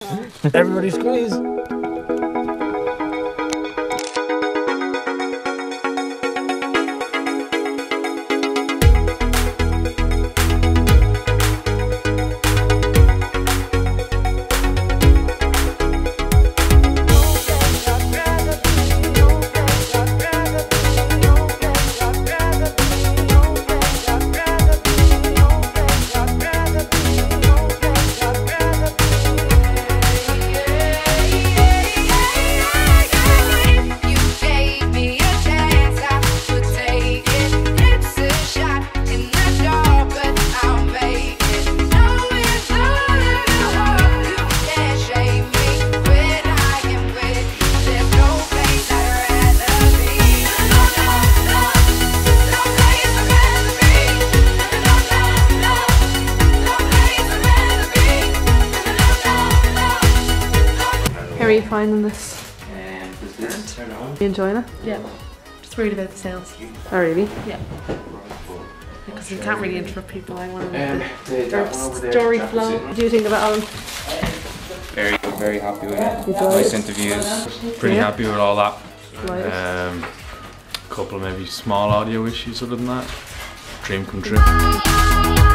Everybody squeeze. How are you finding this? Are you enjoying it? Yeah. Just worried about the sounds. Oh really? Yeah. Because you can't really interrupt people. I want the story flow. What do you think about Alan? Very happy with it. Enjoyed Nice it? interviews. Pretty happy with all that. Right. Couple of maybe small audio issues other than that. Dream come true.